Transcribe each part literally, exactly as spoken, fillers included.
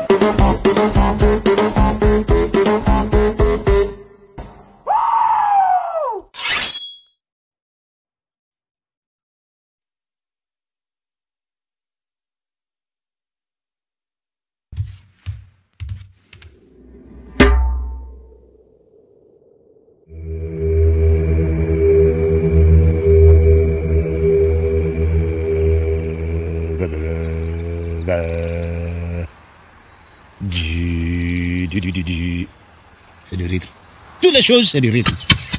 C'est du rythme. Toutes les choses, c'est du rythme.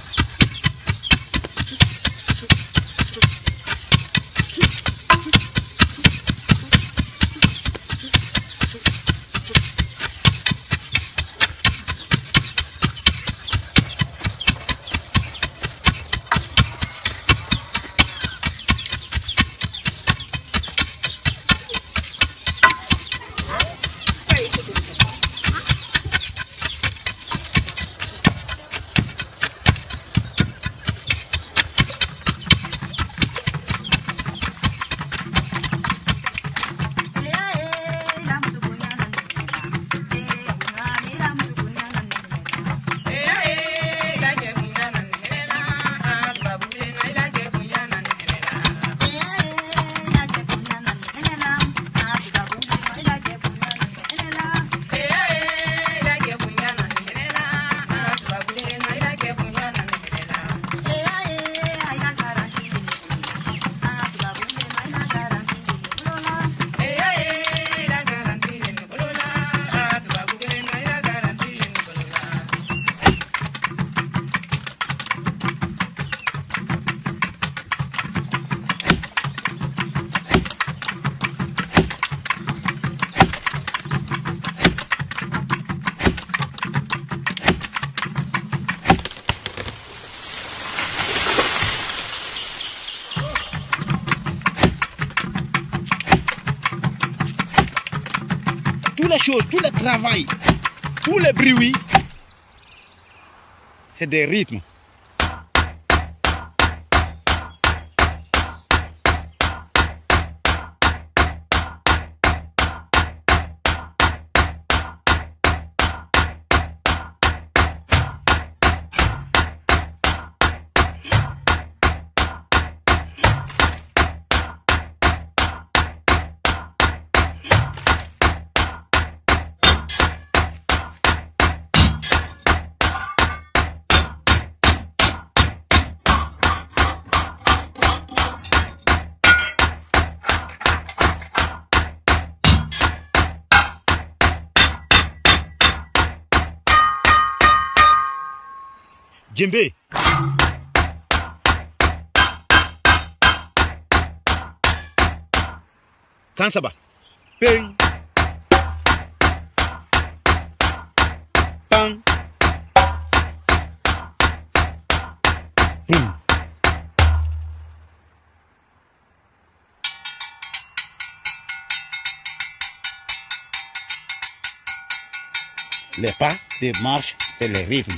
Toutes les choses, tout le travail, tous les bruits, c'est des rythmes. Djembé. Kansaba. Ping. Bang. Boum. Les pas de marche et les rythmes.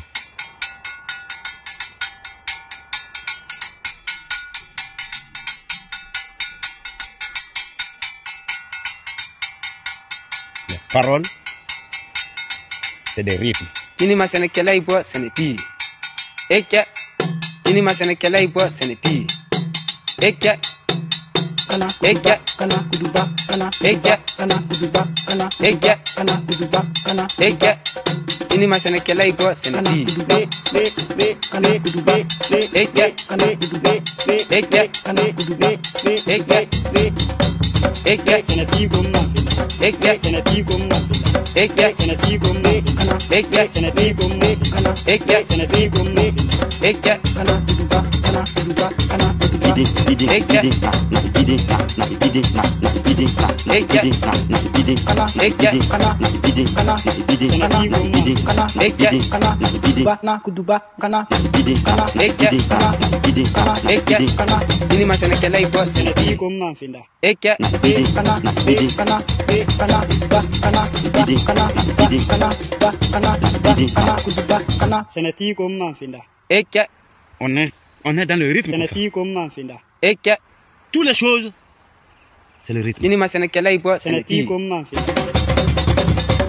Parole, c'est des rythmes. Ini masana kela ibo saneti. Eke. Ini masana kela ibo saneti. Eke. Kana eke kana kuduba kana eke kana kuduba kana eke kana kuduba kana eke. Ini masana kela ibo saneti. Eke kana kuduba eke kana kuduba eke kana kuduba eke eke saneti gomma. Eke saneti gomma. Eke saneti gomma. Eke saneti gomma. Eke saneti gomma. Eke kana kuduba kana kuduba kana kuduba. Eke eke na ide na ide na na ide na eke na ide kana eke kana na ide kana ide kana na ide kana eke kana na ide na kuduba kana ide kana eke kana ide kana eke kana. Ini masana kela ibo saneti gomma finda. Eke na ide kana na ide kana kana ba kana ba kana ba kana ba kana ba kana kuduba kana saneti gomma finda. Eke On est, on est dans le rythme. saneti gomma finda. Eke Toutes les choses, c'est le rythme. ini masana kela ibo saneti gomma finda.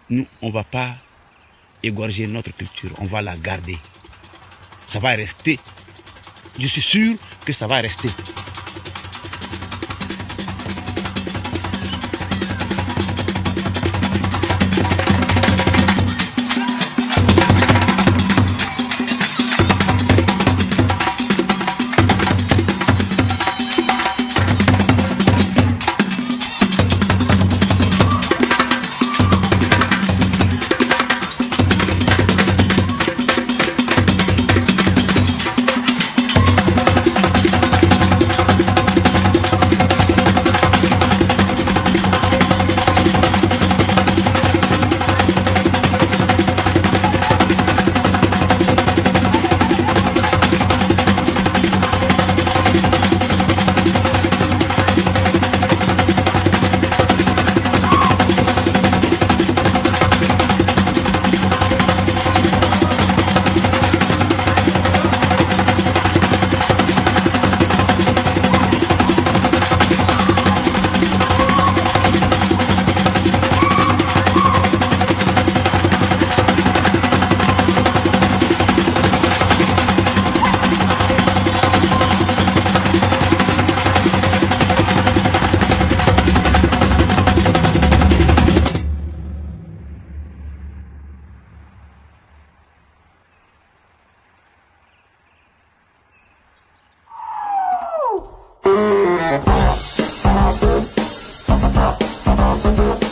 nous, on ne va pas égorger notre culture, on va la garder. Ça va rester. Je suis sûr que ça va rester. Thank you.